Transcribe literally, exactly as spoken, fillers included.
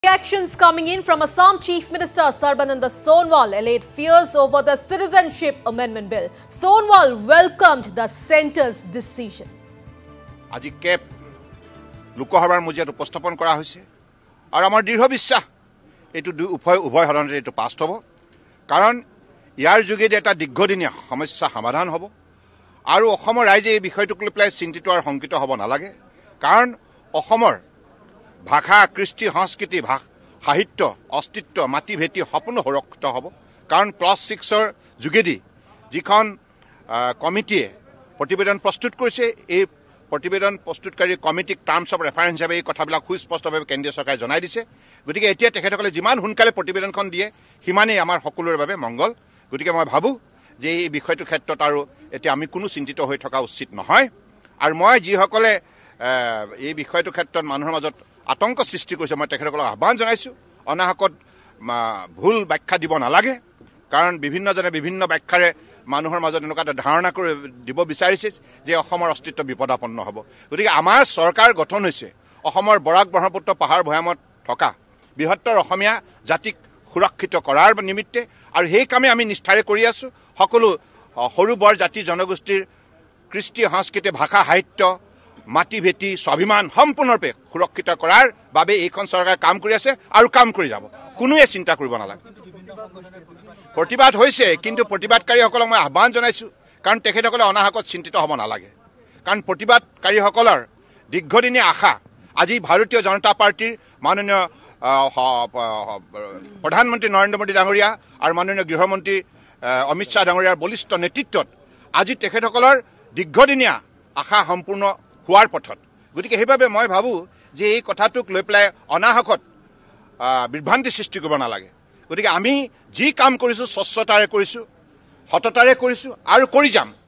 Reactions coming in from Assam Chief Minister Sarbananda Sonowal allayed fears over the Citizenship Amendment Bill. Sonowal welcomed the centre's decision. আজি কেপ Lok Sabhar মজিয়াত উপস্থাপন কৰা হৈছে আৰু আমাৰ দৃঢ় বিশ্বাস এটো উভয় উভয় হৰণে এটো পাছ হ'ব কাৰণ ইয়াৰ যোগেদি এটা দীৰ্ঘদিনীয়া সমস্যা সমাধান হ'ব আৰু অসমৰ ৰাইজে এই বিষয়টোক লৈ পেলাই চিন্তিত আৰু শংকিত হ'ব নালাগে কাৰণ অসমৰ ভাষা কৃষ্টি সংস্কৃতি সাহিত্য অস্তিত্ব মাটি ভেটি সম্পূৰ্ণ সুৰক্ষিত হ'ব কাৰণ ক্লাছ ছিক্সৰ যোগেদি যিখন কমিটিয়ে প্ৰতিবেদন প্ৰস্তুত কৰিছে এই প্ৰতিবেদন প্ৰস্তুতকাৰী কমিটিক টাৰ্মছ অফ ৰেফাৰেন্স হিচাপে এই কথাবিলাক সুস্পষ্টভাৱে কেন্দ্ৰীয় চৰকাৰে জনাই দিছে গতিকে এতিয়া তেখেতসকলে যিমান সোনকালে প্ৰতিবেদনখন দিয়ে সিমানেই আমাৰ সকলোৰে বাবে মংগল গতিকে মই ভাবোঁ যে এই বিষয়টোৰ ক্ষেত্ৰত আৰু এতিয়া আমি কোনো চিন্তিত হৈ থকা উচিত নহয় আৰু মই যিসকলে এই বিষয়টোৰ ক্ষেত্ৰত মানুহৰ মাজত আতংক সৃষ্টি কৰিছে মই তেখেতসকলক আহ্বান জনাইছোঁ অনাহকত ভুল ব্যাখ্যা দিব নালাগে কাৰণ বিভিন্নজনে বিভিন্ন ব্যাখ্যাৰে মানুহৰ মাজত এনেকুৱা এটা ধাৰণা কৰি দিব বিচাৰিছে যে অসমৰ অস্তিত্ব বিপদাপন্ন হ'ব গতিকে আমাৰ চৰকাৰ গঠন হৈছে অসমৰ বৰাক ব্ৰহ্মপুত্ৰ পাহাৰ ভৈয়ামত থকা বৃহত্তৰ অসমীয়া জাতিক সুৰক্ষিত কৰাৰ নিমিত্তে আৰু সেই কামে আমি নিষ্ঠাৰে কৰি আছোঁ সকলো সৰু বৰ জাতি জনগোষ্ঠীৰ কৃষ্টি সংস্কৃতি ভাষা সাহিত্য মাটি ভেটি স্বাভিমান সম্পূৰ্ণৰূপে সুৰক্ষিত কৰাৰ বাবে এইখন চৰকাৰে কাম কৰি আছে আৰু কাম কৰি যাব কোনোৱে চিন্তা কৰিব নালাগে প্ৰতিবাদ হৈছে কিন্তু প্ৰতিবাদকাৰীসকলক মই আহ্বান জনাইছোঁ কাৰণ তেখেতসকলে অনাহকত চিন্তিত হ'ব নালাগে কাৰণ প্ৰতিবাদকাৰীসকলৰ দীৰ্ঘদিনীয়া আশা আজি ভাৰতীয় জনতা পাৰ্টিৰ মাননীয় প্ৰধানমন্ত্ৰী নৰেন্দ্ৰ মোদী ডাঙৰীয়া আৰু মাননীয় গৃহমন্ত্ৰী অমিত শ্বাহ ডাঙৰীয়াৰ বলিষ্ঠ নেতৃত্বত আজি তেখেতসকলৰ দীৰ্ঘদিনীয়া আশা সম্পূৰ্ণ হোৱাৰ পথত গতিকে সেইবাবে মই ভাবোঁ যে এই কথাটোক লৈ পেলাই অনাহকত বিভ্ৰান্তি সৃষ্টি কৰিব নালাগে গতিকে আমি যি কাম কৰিছোঁ স্বচ্ছতাৰে কৰিছোঁ সততাৰে কৰিছোঁ আৰু কৰি যাম